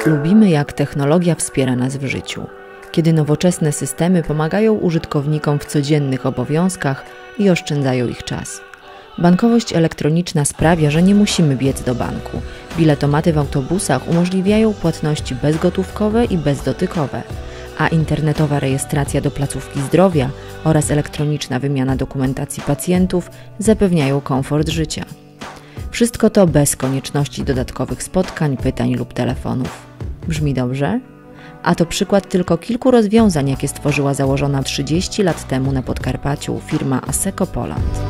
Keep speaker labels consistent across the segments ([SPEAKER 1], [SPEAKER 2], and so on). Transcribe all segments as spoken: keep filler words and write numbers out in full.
[SPEAKER 1] Lubimy, jak technologia wspiera nas w życiu, kiedy nowoczesne systemy pomagają użytkownikom w codziennych obowiązkach i oszczędzają ich czas. Bankowość elektroniczna sprawia, że nie musimy biec do banku. Biletomaty w autobusach umożliwiają płatności bezgotówkowe i bezdotykowe, a internetowa rejestracja do placówki zdrowia oraz elektroniczna wymiana dokumentacji pacjentów zapewniają komfort życia. Wszystko to bez konieczności dodatkowych spotkań, pytań lub telefonów. Brzmi dobrze? A to przykład tylko kilku rozwiązań, jakie stworzyła założona trzydzieści lat temu na Podkarpaciu firma Asseco Poland.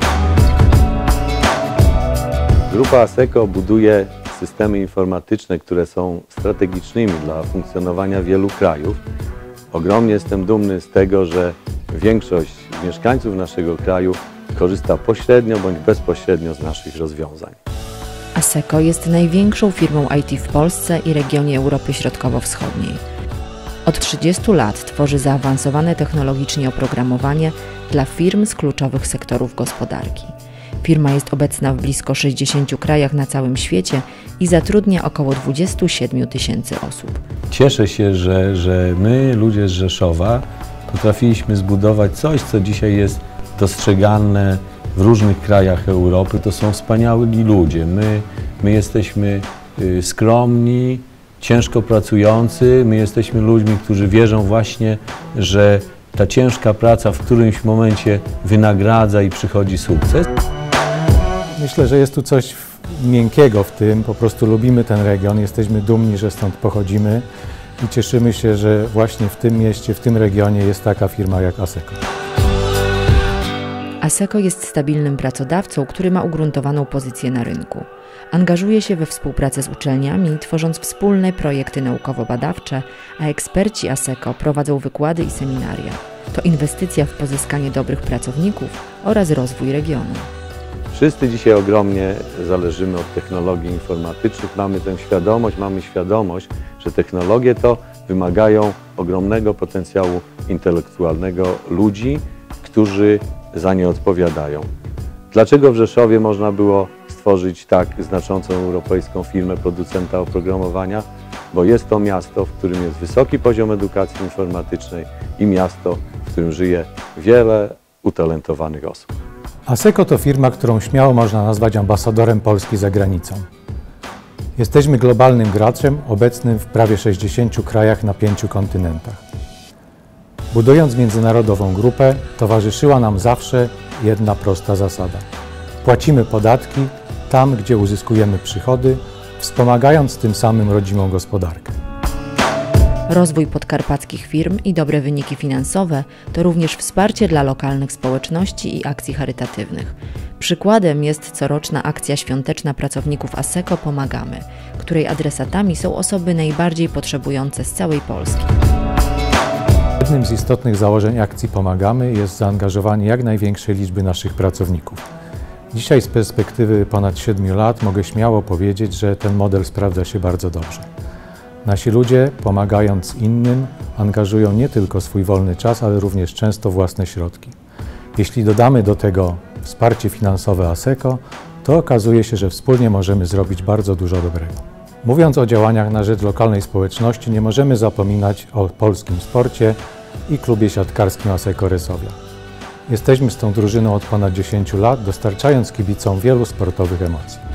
[SPEAKER 2] Grupa Asseco buduje systemy informatyczne, które są strategicznymi dla funkcjonowania wielu krajów. Ogromnie jestem dumny z tego, że większość mieszkańców naszego kraju korzysta pośrednio bądź bezpośrednio z naszych rozwiązań.
[SPEAKER 1] Asseco jest największą firmą I T w Polsce i regionie Europy Środkowo-Wschodniej. Od trzydziestu lat tworzy zaawansowane technologicznie oprogramowanie dla firm z kluczowych sektorów gospodarki. Firma jest obecna w blisko sześćdziesięciu krajach na całym świecie i zatrudnia około dwudziestu siedmiu tysięcy osób.
[SPEAKER 3] Cieszę się, że, że my, ludzie z Rzeszowa, potrafiliśmy zbudować coś, co dzisiaj jest dostrzegalne w różnych krajach Europy. To są wspaniali ludzie. My, my jesteśmy y, skromni, ciężko pracujący. My jesteśmy ludźmi, którzy wierzą właśnie, że ta ciężka praca w którymś momencie wynagradza i przychodzi sukces.
[SPEAKER 4] Myślę, że jest tu coś miękkiego w tym, po prostu lubimy ten region, jesteśmy dumni, że stąd pochodzimy i cieszymy się, że właśnie w tym mieście, w tym regionie jest taka firma jak Asseco.
[SPEAKER 1] Asseco jest stabilnym pracodawcą, który ma ugruntowaną pozycję na rynku. Angażuje się we współpracę z uczelniami, tworząc wspólne projekty naukowo-badawcze, a eksperci Asseco prowadzą wykłady i seminaria. To inwestycja w pozyskanie dobrych pracowników oraz rozwój regionu.
[SPEAKER 2] Wszyscy dzisiaj ogromnie zależymy od technologii informatycznych. Mamy tę świadomość, mamy świadomość, że technologie to wymagają ogromnego potencjału intelektualnego ludzi, którzy za nie odpowiadają. Dlaczego w Rzeszowie można było stworzyć tak znaczącą europejską firmę producenta oprogramowania? Bo jest to miasto, w którym jest wysoki poziom edukacji informatycznej i miasto, w którym żyje wiele utalentowanych osób.
[SPEAKER 4] Asseco to firma, którą śmiało można nazwać ambasadorem Polski za granicą. Jesteśmy globalnym graczem, obecnym w prawie sześćdziesięciu krajach na pięciu kontynentach. Budując międzynarodową grupę, towarzyszyła nam zawsze jedna prosta zasada. Płacimy podatki tam, gdzie uzyskujemy przychody, wspomagając tym samym rodzimą gospodarkę.
[SPEAKER 1] Rozwój podkarpackich firm i dobre wyniki finansowe to również wsparcie dla lokalnych społeczności i akcji charytatywnych. Przykładem jest coroczna akcja świąteczna pracowników Asseco Pomagamy, której adresatami są osoby najbardziej potrzebujące z całej Polski.
[SPEAKER 4] Jednym z istotnych założeń akcji Pomagamy jest zaangażowanie jak największej liczby naszych pracowników. Dzisiaj z perspektywy ponad siedmiu lat mogę śmiało powiedzieć, że ten model sprawdza się bardzo dobrze. Nasi ludzie, pomagając innym, angażują nie tylko swój wolny czas, ale również często własne środki. Jeśli dodamy do tego wsparcie finansowe Asseco, to okazuje się, że wspólnie możemy zrobić bardzo dużo dobrego. Mówiąc o działaniach na rzecz lokalnej społeczności, nie możemy zapominać o polskim sporcie i klubie siatkarskim Asseco Resovia. Jesteśmy z tą drużyną od ponad dziesięciu lat, dostarczając kibicom wielu sportowych emocji.